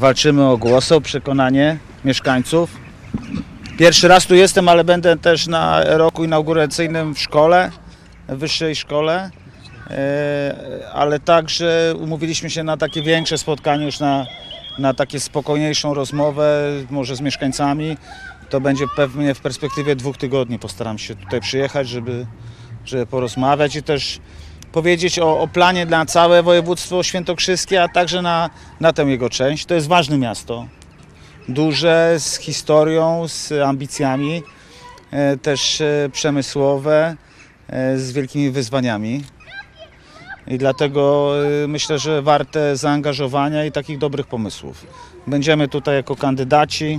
walczymy o głos, o przekonanie mieszkańców. Pierwszy raz tu jestem, ale będę też na roku inauguracyjnym w szkole, w wyższej szkole, ale także umówiliśmy się na takie większe spotkanie, już na takie spokojniejszą rozmowę, może z mieszkańcami. To będzie pewnie w perspektywie 2 tygodni. Postaram się tutaj przyjechać, żeby porozmawiać i też powiedzieć o planie na całe województwo świętokrzyskie, a także na tę jego część. To jest ważne miasto, duże, z historią, z ambicjami, też przemysłowe, z wielkimi wyzwaniami. I dlatego myślę, że warte zaangażowania i takich dobrych pomysłów. Będziemy tutaj jako kandydaci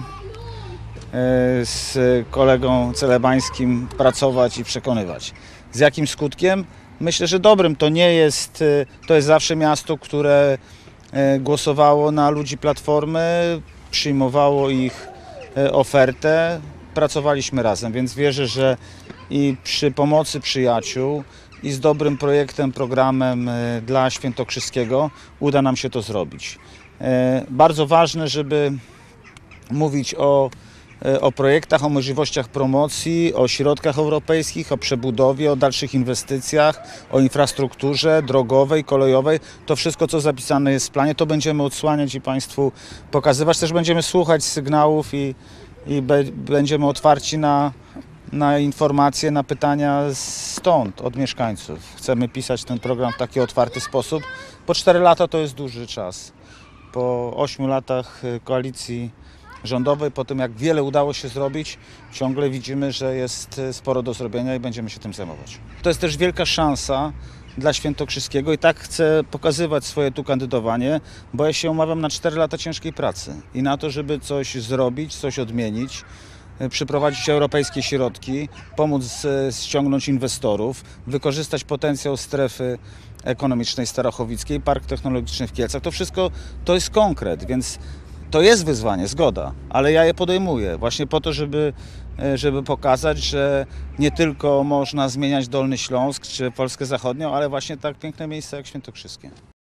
z kolegą Celebańskim pracować i przekonywać. Z jakim skutkiem? Myślę, że dobrym. To jest zawsze miasto, które głosowało na ludzi Platformy, przyjmowało ich ofertę, pracowaliśmy razem, więc wierzę, że i przy pomocy przyjaciół i z dobrym projektem, programem dla Świętokrzyskiego uda nam się to zrobić. Bardzo ważne, żeby mówić o projektach, o możliwościach promocji, o środkach europejskich, o przebudowie, o dalszych inwestycjach, o infrastrukturze drogowej, kolejowej. To wszystko, co zapisane jest w planie, to będziemy odsłaniać i Państwu pokazywać. Też będziemy słuchać sygnałów i będziemy otwarci na informacje, na pytania stąd, od mieszkańców. Chcemy pisać ten program w taki otwarty sposób. Po 4 lata to jest duży czas. Po 8 latach koalicji rządowej, po tym jak wiele udało się zrobić, ciągle widzimy, że jest sporo do zrobienia i będziemy się tym zajmować. To jest też wielka szansa dla Świętokrzyskiego i tak chcę pokazywać swoje tu kandydowanie, bo ja się umawiam na 4 lata ciężkiej pracy i na to, żeby coś zrobić, coś odmienić, przyprowadzić europejskie środki, pomóc ściągnąć inwestorów, wykorzystać potencjał strefy ekonomicznej Starachowickiej, Park Technologiczny w Kielcach. To wszystko to jest konkret, więc to jest wyzwanie, zgoda, ale ja je podejmuję właśnie po to, żeby pokazać, że nie tylko można zmieniać Dolny Śląsk czy Polskę Zachodnią, ale właśnie tak piękne miejsca jak Świętokrzyskie.